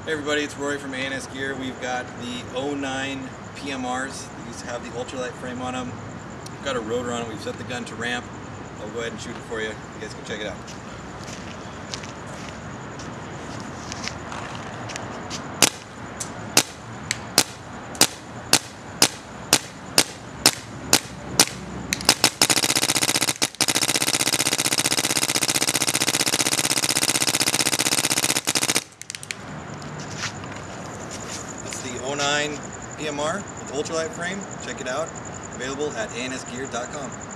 Hey everybody, it's Rory from A&S Gear. We've got the 09 PMRs. These have the ultralight frame on them. We've got a rotor on it. We've set the gun to ramp. I'll go ahead and shoot it for you. You guys can check it out. The 09 PMR with ultralight frame. Check it out. Available at ansgear.com.